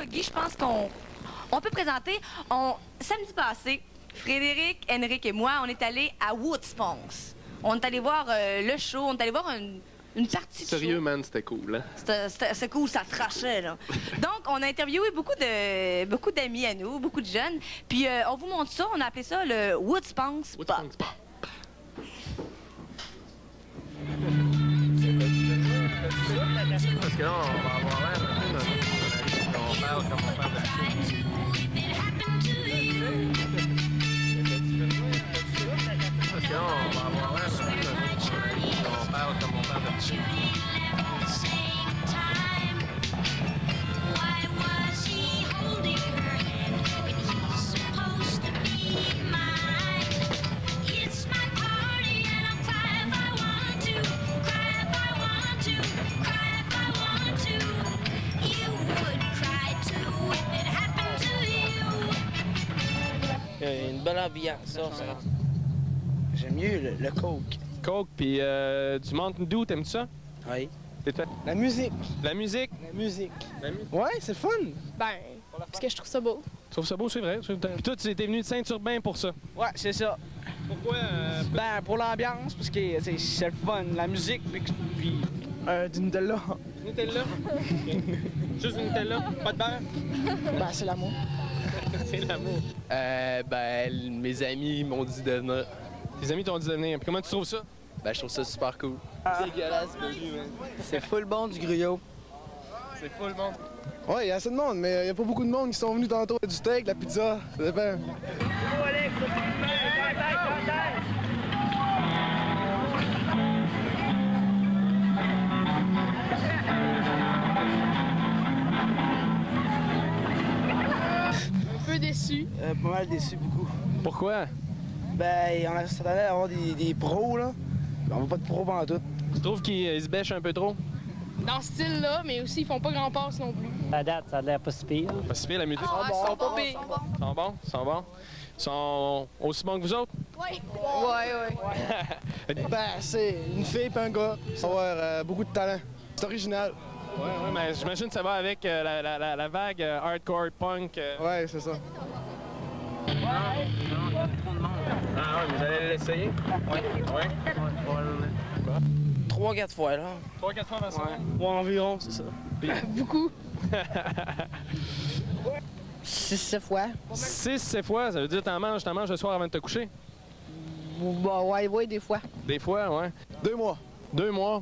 Guy, je pense qu'on peut présenter. Samedi passé, Frédéric, Henrik et moi, on est allés à Woodspunks. On est allé voir le show, on est allé voir une partie du show. Sérieux, man, c'était cool, hein? C'était cool, ça trachait, là. Donc, on a interviewé beaucoup d'amis à nous, beaucoup de jeunes. Puis, on vous montre ça, on a appelé ça le Woodspunks Pop. Woodspunks Pop. Parce que là, on va avoir l'air un peu dans on parle comme on parle de parce que là, on va avoir l'air un peu on parle comme on parle de Une bonne ambiance, ça. J'aime mieux le coke. Coke, puis du Mountain Dew, t'aimes-tu ça? Oui. La musique. La musique? La musique. La musique. Ouais, c'est le fun. Ben, parce que je trouve ça beau. Tu trouves ça beau, c'est vrai? Puis toi, tu étais venu de Saint-Urbain pour ça? Ouais, c'est ça. Pourquoi? Ben, pour l'ambiance, parce que c'est le fun. La musique, puis du Nutella. Nutella? Juste du Nutella? Pas de beurre? Ben, c'est l'amour. C'est l'amour. Ben, mes amis m'ont dit de venir. Tes amis t'ont dit de venir. Puis comment tu trouves ça? Ben, je trouve ça super cool. Ah. C'est dégueulasse, Bobby, man. C'est full bon du gruyot. C'est full monde. Ouais, il y a assez de monde, mais il n'y a pas beaucoup de monde qui sont venus tantôt. Du steak, la pizza, ça dépend. Un peu déçu. Pas mal déçu, beaucoup. Pourquoi? Ben, on s'attendait à avoir des pros, là. On va pas de pros pendant tout. Tu trouves qu'ils se bêchent un peu trop? Dans ce style-là, mais aussi, ils font pas grand passe non plus. À date, ça a l'air pas si pire. Pas si pire, la musique. Ah, ils sont pas pires. Ils sont bons? Ils sont bons? Ils sont aussi bons que vous autres? Oui. Ouais. Ben, c'est une fille et un gars. Ils vont avoir beaucoup de talent. C'est original. Ouais, mais j'imagine que ça va avec la vague hardcore punk. Ouais, c'est ça. Ah ouais, vous allez l'essayer? Oui. Ouais. 3-4 fois, là. 3-4 fois, Vincent? Ouais, environ, c'est ça. Beaucoup. 6-7 fois. 6-7 fois, ça veut dire que t'en manges le soir avant de te coucher? Bah, ouais, des fois. Des fois, ouais. 2 mois. 2 mois.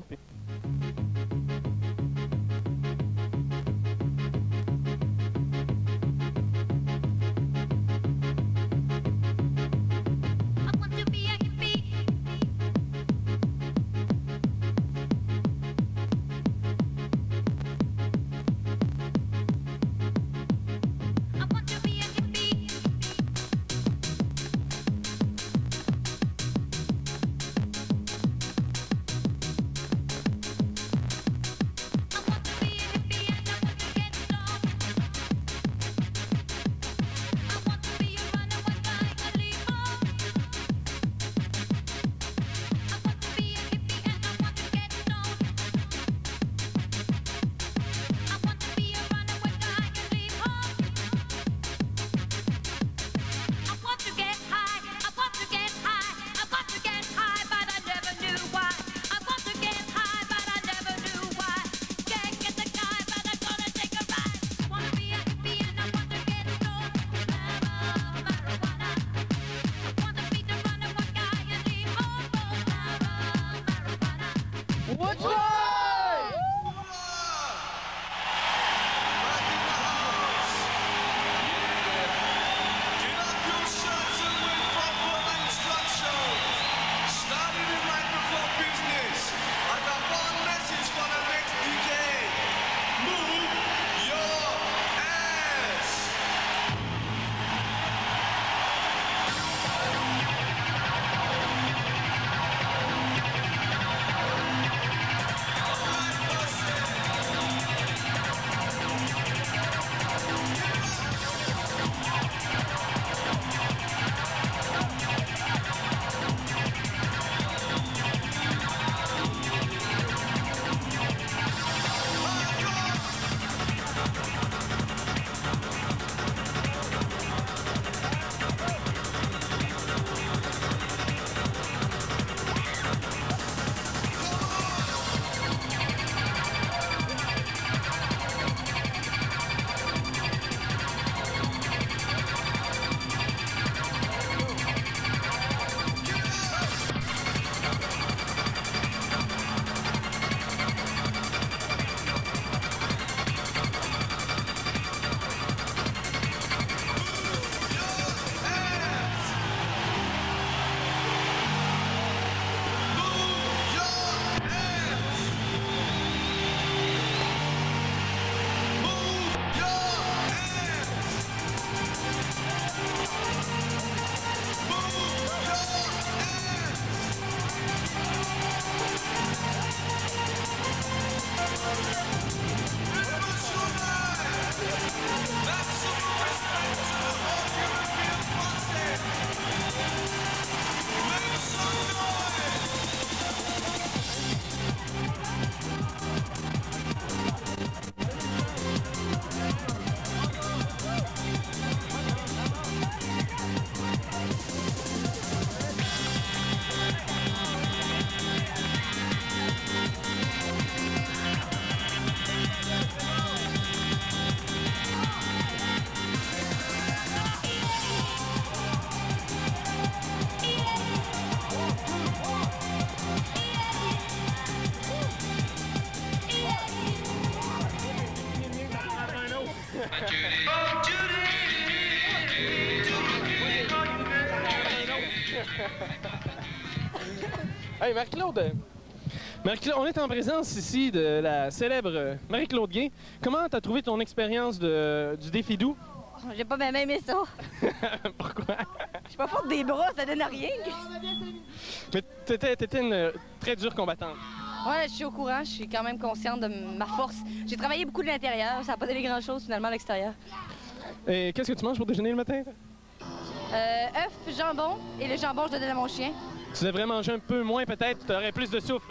Hey, Marie-Claude! Marie-Claude, on est en présence ici de la célèbre Marie-Claude Gay. Comment t'as trouvé ton expérience du défi doux? J'ai pas bien aimé ça. Pourquoi? Je suis pas forte des bras, ça donne rien. Mais t'étais une très dure combattante. Ouais, je suis au courant, je suis quand même consciente de ma force. J'ai travaillé beaucoup de l'intérieur, ça n'a pas donné grand-chose finalement à l'extérieur. Et qu'est-ce que tu manges pour déjeuner le matin? Œuf, jambon, et le jambon, je le donne à mon chien. Tu devrais manger un peu moins peut-être, tu aurais plus de souffle.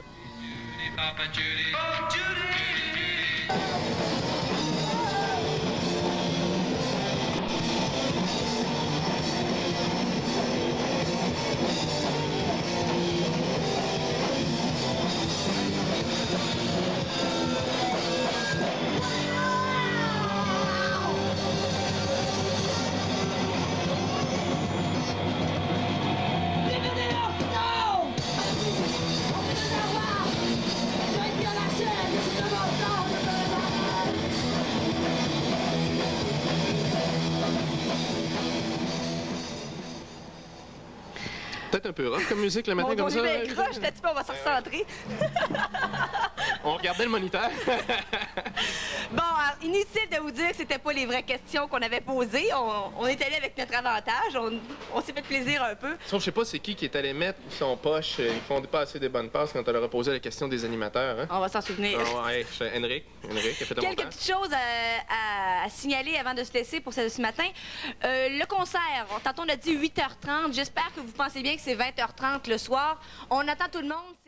Peut-être un peu rough comme musique le matin Mon comme ça. Dieu, croche, t'as dit pas, on va se recentrer. On regardait le moniteur. Bon, alors, inutile de vous dire que c'était pas les vraies questions qu'on avait posées. On est allé avec notre avantage, on s'est fait plaisir un peu. Sauf je sais pas c'est qui est allé mettre son poche. Ils font pas assez des bonnes passes quand on leur a posé la question des animateurs. Hein? On va s'en souvenir. Ah ouais, Henrik a fait un Quelques montant. petites choses à signaler avant de se laisser pour ce matin. Le concert, tantôt on a dit 8h30. J'espère que vous pensez bien que c'est 20h30 le soir. On attend tout le monde.